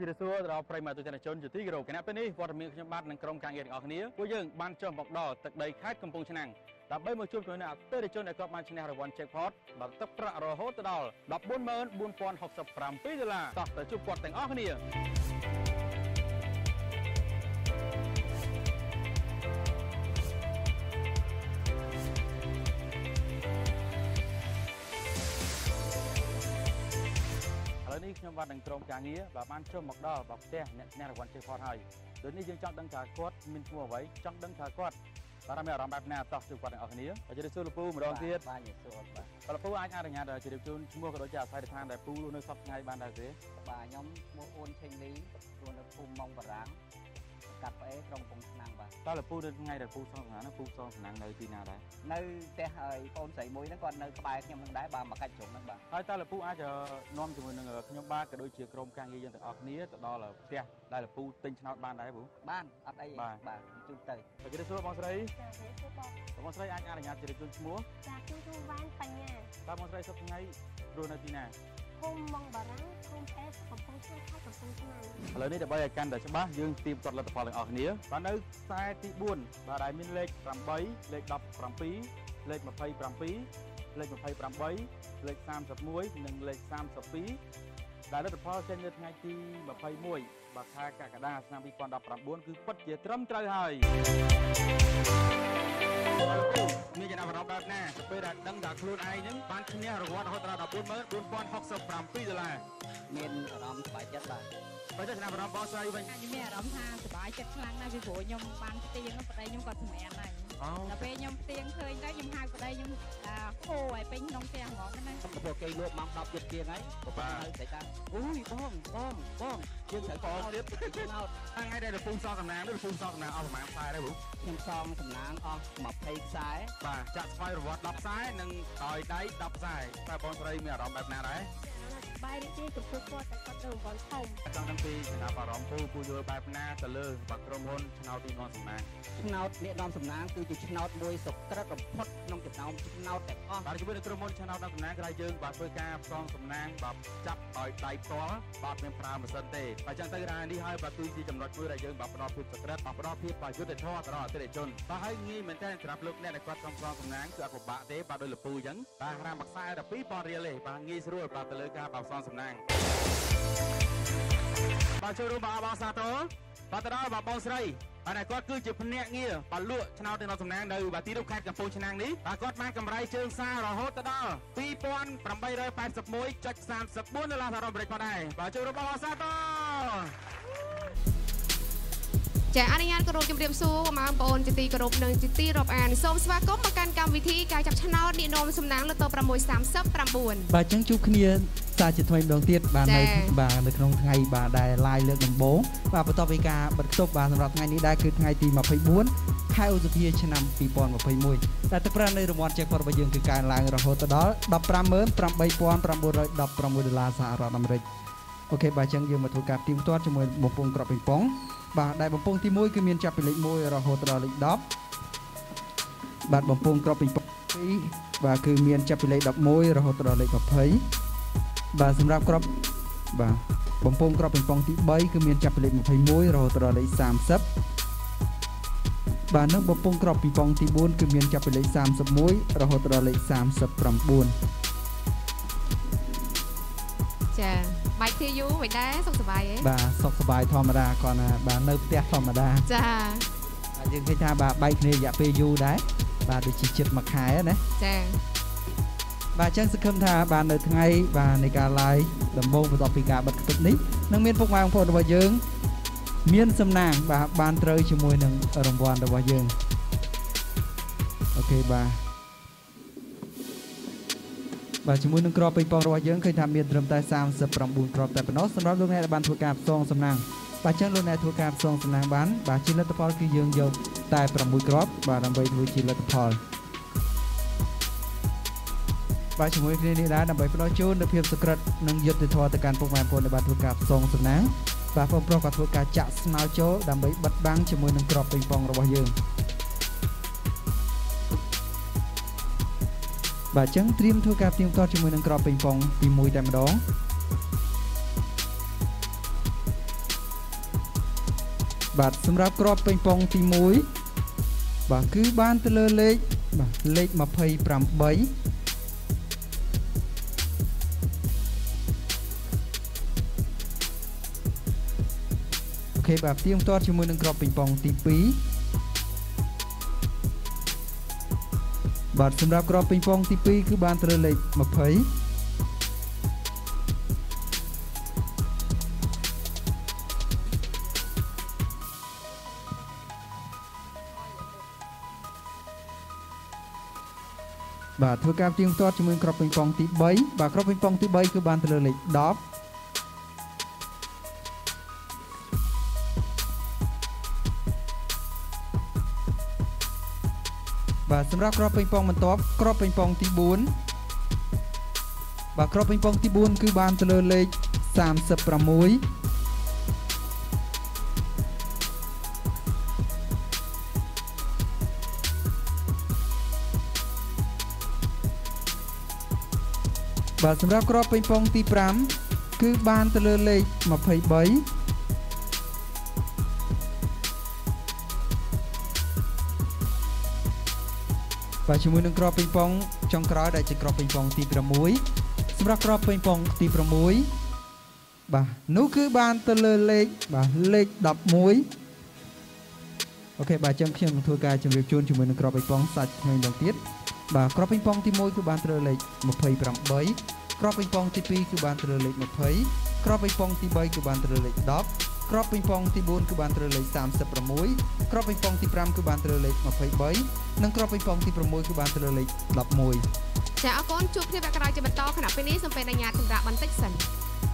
ជារសួរដល់ប្រិយមិត្តទស្សនិកជនជាទីគោរពគណៈពេលនេះវត្តមានខ្ញុំបាទនឹងក្រុមការងារទាំងអស់គ្នាពួកយើងបានចុះមកដល់ទឹកដីខេត្តកំពង់ឆ្នាំងដើម្បីមកជួបជាមួយនឹងអតិថិជនដែលគាត់បានឈ្នះរង្វាន់ Jackpot បើទឹកប្រាក់រហូតដល់ $144,067 តោះទៅជួបគាត់ទាំងអស់គ្នានេះខ្ញុំបាទនឹងក្រុមការងារបានចុះមកដល់ផ្ទះអ្នកឈ្នះរង្វាន់ Jackpot ហើយដូចនេះយើងចង់ដឹងថាគាត់មានឈ្មោះអ្វីចង់ដឹងថាគាត់បានមានអារម្មណ៍បែបណាតោះជួបគាត់ទាំងអស់គ្នាហើយជម្រាបសួរលោកពូម្ដងទៀតបាទជម្រាបសួរបាទលោកពូអាចអនុញ្ញាតជម្រាបជូនឈ្មោះក៏ដូចជាអាស័យដ្ឋានដែលពូនៅសប្តាហ៍ថ្ងៃបានដែរទេបាទខ្ញុំឈ្មោះអូនឆេងលីរស់នៅភូមិម៉ុងបារាំងកាត់ផ្អេក្រុងកំពង់ឆ្នាំងបាទតើលោកពូនៅថ្ងៃដែលពូសងសំណាងនោះពូសងសំណាងនៅទីណាដែរនៅផ្ទះហើយកូនស្រីមួយហ្នឹងគាត់នៅក្បែរខ្ញុំនឹងដែរបាទមកកាច់ជ្រុងហ្នឹងបាទហើយតើលោកពូអាចនាំជាមួយនឹងខ្ញុំបាទក៏ដូចជាក្រុមការងារយើងទាំងអស់គ្នាទៅដល់ផ្ទះដែលលោកពូទិញឆ្នោតបានដែរពូបានអត់អីបាទជួយទៅជម្រាបសួរបងស្រីចាជម្រាបសួរបងស្រីអាចអនុញ្ញាតជម្រាបជូនឈ្មោះចាខ្ញុំវ៉ាន់បញ្ញាតើបងស្រីសប្តាហ៍ថ្ងៃរស់នៅទីណាភូមិម៉ុងបារាំងភូមិអេសកំពង់ឆ្នាំងខេត្តកំពង់ឆ្នាំងឥឡូវនេះដើម្បីឲ្យកាន់តែច្បាស់យើងទាមទាត់លទ្ធផលទាំងអស់គ្នាបាទនៅខ្សែទី4បាទដែលមានលេខ8លេខ17លេខ27លេខ28លេខ31និងលេខ32ដែលលទ្ធផលចេញនៅថ្ងៃទី21បាទខែកក្កដាឆ្នាំ2019គឺពិតជាត្រឹមត្រូវហើយមានចំណាប់អារម្មណ៍បែបណាទៅពេលដែលដឹងថាខ្លួនឯងហ្នឹងបានឈ្នះរង្វាន់រហូតដល់$144,067 មានអារម្មណ៍សប្បាយចិត្តបាទបើទៅចំណាប់អារម្មណ៍បងស្រីវិញខ្ញុំមានអារម្មណ៍ថាសប្បាយចិត្តខ្លាំងណាស់ពីព្រោះខ្ញុំបានផ្ទៀងប្តីខ្ញុំគាត់សម្រានហើយដល់ពេលខ្ញុំផ្ទៀងឃើញទៅខ្ញុំហៅប្តីខ្ញុំហូរឲ្យពេញក្នុងផ្ទះហ្មងណាខ្ញុំទៅគេលក់ម៉ោង10យប់ជាងហើយបាទហើយតែថាអូយបងយើងត្រូវកទៀតឆ្នោតថ្ងៃដែលលោកពូសងសំណាងនេះលោកពូសងសំណាងអស់ប្រហែលខ្សែដែរខ្ញុំសងសំណាងអស់20ខ្សែបាទចាក់ស្វ័យរង្វាន់10ខ្សែនិងដោយដៃ10ខ្សែតើបងស្រីមានអារម្មណ៍បែបណាដែរបាយរីករាយចំពោះគាត់តែគាត់ទៅរង្វាន់ធំចង់ដឹងពីចំណាប់អារម្មណ៍ពូយល់បែបណាទៅលើបាក់ក្រុមហ៊ុនឆ្នោតទីនាំសំណាងឆ្នោតអ្នកនាំសំណាងគឺជាឆ្នោតមួយសុក្រិតបំផុតក្នុងចំណោមឆ្នោតទាំងអស់បាទជាមួយនឹងក្រុមហ៊ុនឆ្នោតនាំសំណាងក្រៅយើងបាទធ្វើការផ្សងសំណាងបាទចាប់ដោយដៃផ្ទាល់បាទមានប្រើម៉ាស៊ីនទេបាទចឹងទៅរ៉ានេះហើយបាទគឺជាចំណុចមួយដែលយើងបាទផ្ដល់ភាពសុក្រិតបាទផ្ដល់ភាពបាទយុត្តិធម៌ទៅដល់អតិថិជនបាទហើយងាយមែនតើសម្រាប់លោកអ្នកដែលគាត់ចង់ផ្សងសំណាងគឺអត់ពិបាកទេបាទដោយលពូអញ្ចឹងបាទហាមមួយខ្សែ12,000រៀលទេបាទងាយស្រួលបាទទៅលើការបាទផ្សងសំណាងបាទចូលរួមបងសាទរបាទទៅដល់បងស្រីបាទគាត់គឺជាភ្នាក់ងារបាទលក់ឆ្នោតនៅសំណាងនៅបាទទីរួមខេត្តកំពង់ឆ្នាំងនេះបាទគាត់បានកម្រៃជើងសាររហូតដល់$2,881.34សហរដ្ឋអាមេរិកផងដែរបាទចូលរួមបងសាទរចាអនុញ្ញាតគោរពជម្រាបសួរបងប្អូនជាទីគោរពនិងជាទីរាប់អានសូមស្វាគមន៍មកកាន់កម្មវិធីការចាប់ឆ្នោតនាយនោមសំណាងលូតូ639 បាទអញ្ចឹងជួបគ្នាសារជាថ្មីម្ដងទៀតបាទនៅក្នុងថ្ងៃបាទដែល live លើកដំបូងបាទបន្ទាប់ពីការបិទគប់បាទសម្រាប់ថ្ងៃនេះដែរគឺថ្ងៃទី24ខែឧសភាឆ្នាំ2021តែទឹកប្រាក់នៃរង្វាន់ Jackpot របស់យើងគឺកើនឡើងរហូតដល់$158,916សហរដ្ឋអាមេរិកអូខេបាទអញ្ចឹងយើងមកធ្វើការផ្ទៀងផ្ទាត់ជាមួយបំពង់គ្រាប់ពីងប៉ុងបាទដែលបំពង់ទី1គឺមានចាប់ពីលេខ1រហូតដល់លេខ10បាទបំពង់គ្រាប់ពីងប៉ុង2បាទគឺមានចាប់ពីលេខ11រហូតដល់លេខ20បាទសម្រាប់គ្រាប់បាទបំពង់គ្រាប់ពីងប៉ុងទី3គឺមានចាប់ពីលេខ21រហូតដល់លេខ30បាទនិងបំពង់គ្រាប់ពីងប៉ុងទី4គឺមានចាប់ពីលេខ31រហូតដល់លេខ39 ចាបាយគ្នាយូរមិនដែរសុខសប្បាយទេបាទសុខសប្បាយធម្មតាគាត់ណាបាទនៅផ្ទះធម្មតាចាយើងឃើញថាបាទបែកគ្នារយៈពេលយូរដែរបាទដូចជាជិត1ខែណាចាបាទអញ្ចឹងសង្ឃឹមថាបាទនៅថ្ងៃបាទនៃការ live ដំបូងបន្ទាប់ពីការបិទគប់នេះនឹងមានពុកម៉ែបងប្អូនរបស់យើងមានសំណាងបាទបានត្រូវជាមួយនឹងរង្វាន់របស់យើងអូខេបាទជាមួយនឹងគ្រាប់ពេញប៉ុងរបស់យើងឃើញថាមានត្រឹមតែ39គ្រាប់តែប៉ុណ្ណោះសម្រាប់លោកអ្នកដែលបានធ្វើការផ្សងសំណាងបាទអញ្ចឹងលោកអ្នកធ្វើការផ្សងសំណាងបានបាទជាលទ្ធផលគឺយើងយកតែ6គ្រាប់បាទដើម្បីធ្វើជាលទ្ធផលបាទជាមួយគ្នានេះដែរដើម្បីផ្ដល់ជូននូវភាពសុក្រិតនិងយុត្តិធម៌ទៅកាន់ពុកម៉ែបងប្អូនដែលបានធ្វើការផ្សងសំណាងបាទបងប្រុសក៏ធ្វើការចាក់ស្នោចូលដើម្បីបិទបាំងជាមួយនឹងគ្រាប់ពេញប៉ុងរបស់យើងបាទអញ្ចឹងត្រៀមធ្វើការផ្ទៀងផ្ទាត់ជាមួយនឹងគ្រាប់ពេញប៉ុងទី1តែម្ដងបាទសម្រាប់ក្របពេញប៉ុងទី1បាទគឺបានទៅលើលេខបាទលេខ28អូខេបាទផ្ទៀងផ្ទាត់ជាមួយនឹងក្របពេញប៉ុងទី2បាទសម្រាប់ក្របពេញប៉ុងទី2គឺបានទៅលើលេខ20បាទធ្វើការផ្ទៀងផ្ទាត់ជាមួយក្របពេញប៉ុងទី3បាទក្របពេញប៉ុងទី3គឺបានទៅលើលេខ10បាទសម្រាប់ក្របពេញប៉ុងបន្ទាប់ក្របពេញប៉ុងទី4បាទក្របពេញប៉ុងទី4គឺបានទៅលើលេខ36បាទសម្រាប់ក្របពេញប៉ុងទី5គឺបានទៅលើលេខ23បាទជាមួយនឹងក្របពេញប៉ុងចុងក្រោយដែលជាក្របពេញប៉ុងទី6សម្រាប់ក្របពេញប៉ុងទី6បាទនោះគឺបានទៅលើលេខបាទលេខ11អូខេបាទចឹងខ្ញុំនឹងធ្វើការជម្រាបជូនជាមួយនឹងក្របពេញប៉ុងសាច់ថ្មីម្ដងទៀតបាទក្របពេញប៉ុងទី1គឺបានទៅលើលេខ28ក្របពេញប៉ុងទី2គឺបានទៅលើលេខ20ក្របពេញប៉ុងទី3គឺបានទៅលើលេខ10ក្របពេញប៉ុងទី4គឺបានទៅលើលេខ36ក្របពេញប៉ុងទី5គឺបានទៅលើលេខ23និងក្របពេញប៉ុងទី6គឺបានទៅលើលេខ11 ចាអរគុណជួបគ្នាវគ្គក្រោយជាបន្តខណៈពេលនេះសូមពេលអញ្ញាតសម្រាប់បន្តិចសិន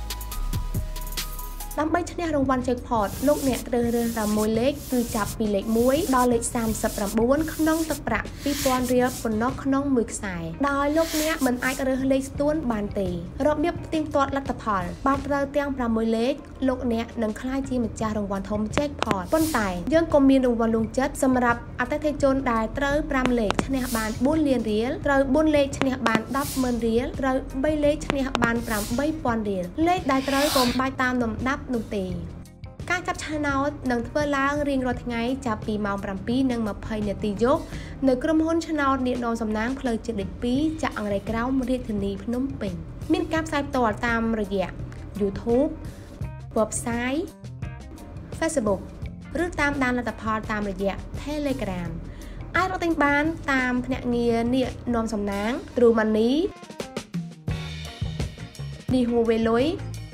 ដើម្បីឈ្នះរង្វាន់ Jackpot លោកអ្នកត្រូវរើស6លេខគឺចាប់ពីលេខ1ដល់លេខ39ក្នុងទឹកប្រាក់2000រៀលប៉ុណ្ណោះក្នុងមួយខ្សែដោយលោកអ្នកមិនអាចរើសលេខស្ទួនបានទេរបៀបផ្ទៀងផ្ទាត់លទ្ធផលបានត្រូវទាំង6លេខលោកអ្នកនឹងក្លាយជាម្ចាស់រង្វាន់ធំ Jackpot ប៉ុន្តែយើងក៏មានរង្វាន់លួងចិត្តសម្រាប់អតិថិជនដែលត្រូវ5លេខឈ្នះបាន4លានរៀលត្រូវ4លេខឈ្នះបាន100000រៀលត្រូវ3លេខឈ្នះបាន8000រៀលលេខដែលត្រូវកុំបាច់តាមលំដាប់នោះទេការចាប់ឆ្នោតនឹងធ្វើឡើងរៀងរាល់ថ្ងៃចាប់ពីម៉ោង 7:20 នាទីយប់នៅក្រុមហ៊ុនឆ្នោតនាយសំណាងផ្លូវជាតិលេខ 2 ចាក់អង្រែក្រោមរាជធានីភ្នំពេញមានការផ្សាយផ្ទាល់តាមរយៈ YouTube website Facebook ឬតាមដានលទ្ធផលតាមរយៈ Telegram អាចរកទិញបានតាមភ្នាក់ងារនាយនាំសំណាង True Money លីហូវេលុយ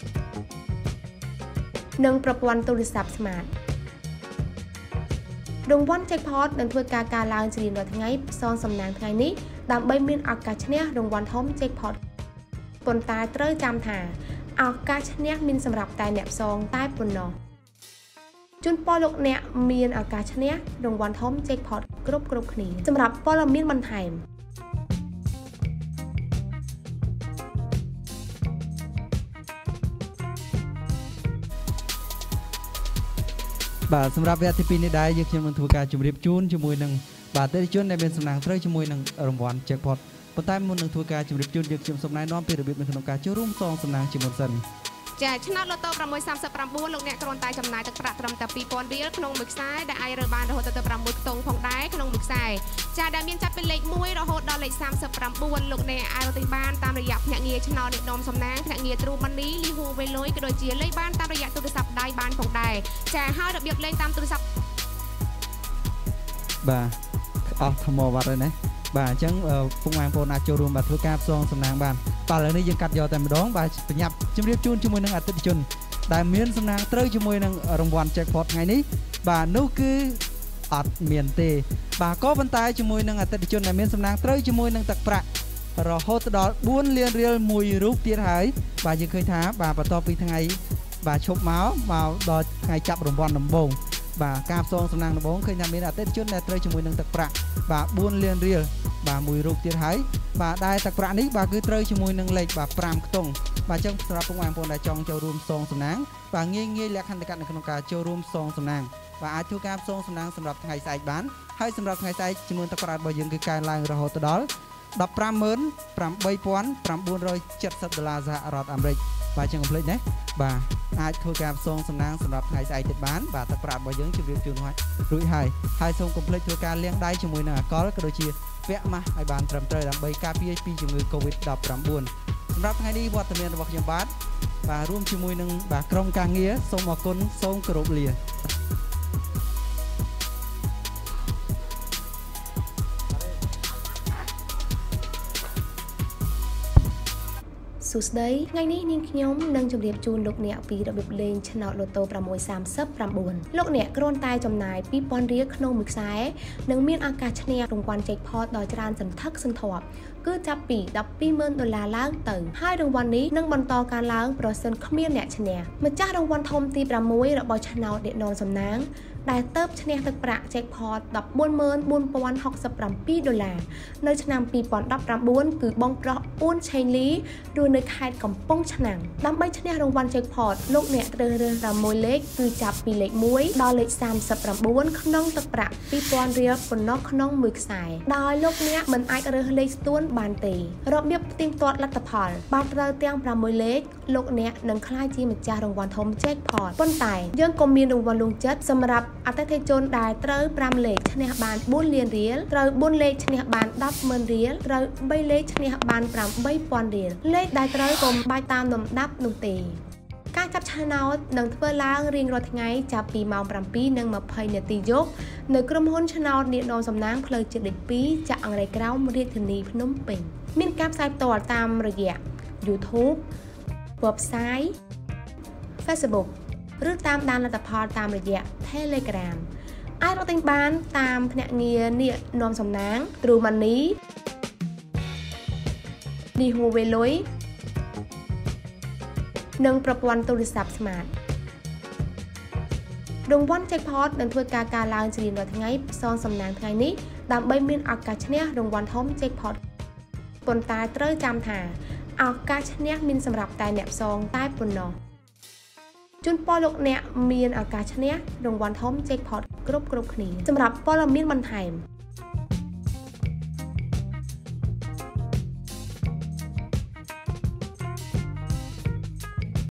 និងប្រព័ន្ធទូរស័ព្ទ Smart រង្វាន់ Jackpot នឹងធ្វើការកើនឡើងជារៀងរាល់ថ្ងៃផ្សងសំណាងថ្ងៃនេះដើម្បីមានឱកាសឈ្នះរង្វាន់ធំ Jackpot ប៉ុន្តែត្រូវចាំថាឱកាសឈ្នះមានសម្រាប់តែអ្នកផ្សងតែប៉ុណ្ណោះជូនពរលោកអ្នកមានឱកាសឈ្នះរង្វាន់ធំ Jackpot គ្រប់គ្នាសម្រាប់ព័ត៌មានបន្ថែមបាទសម្រាប់វគ្គទី2នេះដែរយើងខ្ញុំនឹងធ្វើការជម្រាបជូនជាមួយនឹងបាទអតិថិជនដែលមានសំណាងត្រូវជាមួយនឹងរង្វាន់ Jackpot ប៉ុន្តែមុននឹងធ្វើការជម្រាបជូនយើងខ្ញុំសូមណែនាំពីរបៀបនៅក្នុងការចូលរួមសងសំណាងជាមុនសិនចាឆ្នោត Lotto 639លោកអ្នកគ្រាន់តែចំណាយទឹកប្រាក់ត្រឹមតែ2000រៀលក្នុងមួយខ្សែដែលអាចរើបានរហូតដល់6ខ្ទង់ផងដែរក្នុងមួយខ្សែចាដែលមានចាប់ពីលេខ1រហូតដល់លេខ39លោកអ្នកអាចរកទិញបានតាមរយៈភ្នាក់ងារឆ្នោតនាយសំណាងភ្នាក់ងារ True Money លីហូវេលុយក៏ដូចជាលេខបានតាមរយៈទូរស័ព្ទដៃបានផងដែរចាហើយរបៀបលេងតាមទូរស័ព្ទបាទអស់ថ្មវត្តហើយណាបាទអញ្ចឹងពុកម៉ែបងប្អូនអាចចូលរួមបាទធ្វើការផ្សងសំណាងបានបាទឥឡូវនេះយើងកាត់យកតែម្ដងបាទបញ្ញាប់ជម្រាបជូនជាមួយនឹងអតិថិជនដែលមានសំណាងត្រូវជាមួយនឹងរង្វាន់ Jackpot ថ្ងៃនេះបាទនោះគឺអត់មានទេបាទក៏ប៉ុន្តែជាមួយនឹងអតិថិជនដែលមានសំណាងត្រូវជាមួយនឹងទឹកប្រាក់រហូតដល់4លានរៀលមួយរូបទៀតហើយបាទយើងឃើញថាបាទបន្ទាប់ពីថ្ងៃបាទឈប់មកដល់ថ្ងៃចាប់រង្វាន់ដំបូងបាទការផ្សងសំណាងដំបូងឃើញថាមានអតិថិជនដែលត្រូវជាមួយនឹងទឹកប្រាក់បាទ4លានរៀលបាទមួយរូបទៀតហើយបាទដែលទឹកប្រាក់នេះបាទគឺត្រូវជាមួយនឹងលេខបាទ5ខ្ទង់បាទអញ្ចឹងសម្រាប់ពុកម៉ែបងប្អូនដែលចង់ចូលរួមផ្សងសំណាងបាទងាយលក្ខន្តិកៈនៅក្នុងការចូលរួមផ្សងសំណាងបាទអាចធ្វើការផ្សងសំណាងសម្រាប់ថ្ងៃស្អែកបានហើយសម្រាប់ថ្ងៃស្អែកចំនួនទឹកប្រាក់របស់យើងគឺកើនឡើងរហូតដល់ $158,970 សហរដ្ឋអាមេរិកបាទចឹងកុំភ្លេចណាបាទអាចធ្វើការផ្សងសំណាងសម្រាប់ថ្ងៃស្អែកទៀតបានបាទទឹកប្រាក់របស់យើងជម្រាបជូនរួចហើយសូមកុំភ្លេចធ្វើការលាងដៃជាមួយនឹងអាល់កុលក៏ដូចជាពាក់ម៉ាស់ឲ្យបានត្រឹមត្រូវដើម្បីការពារពីជំងឺ Covid-19 សម្រាប់ថ្ងៃនេះវត្តមានរបស់ខ្ញុំបាទរួមជាមួយនឹងបាទក្រុមការងារសូមអរគុណសូមគោរពលាសួស្តីថ្ងៃនេះនាងខ្ញុំនឹងជម្រាបជូនលោកអ្នកពីរបៀបលេងឆ្នោត Lotto 639 លោកអ្នកគ្រាន់តែចំណាយ 2000 រៀលក្នុងមួយខ្សែនិងមានឱកាសឈ្នះរង្វាន់ Jackpot ដ៏ច្រើនសន្ធឹកសន្ធាប់គឺចាប់ពី $120,000 ឡើងទៅហើយរង្វាន់នេះនឹងបន្តការឡើងប្រសិនគ្មានអ្នកឈ្នះម្ចាស់រង្វាន់ធំទី 6 របស់ឆ្នោតអ្នកនាំសំណាងដែលទៅឈ្នះទឹកប្រាក់ Jackpot $144,067 នៅឆ្នាំ 2019 គឺបងប្រុសអ៊ូនឆេងលីរស់នៅខេត្តកំពង់ឆ្នាំងដើម្បីឈ្នះរង្វាន់ Jackpot លោកអ្នកត្រូវរើស6លេខគឺចាប់ពីលេខ1ដល់លេខ39ក្នុងទឹកប្រាក់ $2,000 រៀលប៉ុណ្ណោះក្នុងមួយខ្សែដោយលោកអ្នកមិនអាចរើសលេខស្ទួនបានទេរបៀបផ្ទៀងផ្ទាត់លទ្ធផលបានត្រូវទាំង6លេខលោកអ្នកនឹងក្លាយជាម្ចាស់រង្វាន់ធំ Jackpot ប៉ុន្តែយើងក៏មានរង្វាន់លួងចិត្តសម្រាប់អតិថិជនដែលត្រូវ5លេខឈ្នះបាន4លានរៀលត្រូវ4លេខឈ្នះបាន10,000 រៀលត្រូវ3លេខឈ្នះបាន8,000 រៀលលេខដែលត្រូវកុំបាច់តាមលំដាប់នោះទេការចាប់ឆ្នោតនឹងធ្វើឡើងរៀងរាល់ថ្ងៃចាប់ពីម៉ោង 7:20 នាទីយប់នៅក្រុមហ៊ុនឆ្នោតអ្នកនាំសំណាងផ្លូវជាតិលេខ 2 ចាក់អង្រែក្រោមរាជធានីភ្នំពេញមានការផ្សាយផ្ទាល់តាមរយៈ YouTube website Facebook ឬតាមដានលទ្ធផលតាមរយៈ Telegram អាចរកទិញបានតាមភ្នាក់ងារអ្នកនាំសំណាង True Money នេះហួវេលុយនិងប្រព័ន្ធទូរស័ព្ទ Smart រង្វាន់ Jackpot នឹងធ្វើការឡើងជារៀងរាល់ថ្ងៃផ្សងសំណាងថ្ងៃនេះដើម្បីមានឱកាសឈ្នះរង្វាន់ធំ Jackpot ប៉ុន្តែត្រូវចាំថាឱកាសឈ្នះមានសម្រាប់តែអ្នកផ្សងតែប៉ុណ្ណោះជូនពរលោកអ្នកមានឱកាសឈ្នះរង្វាន់ធំ Jackpot គ្រប់គ្នាសម្រាប់ព័ត៌មានបន្ថែម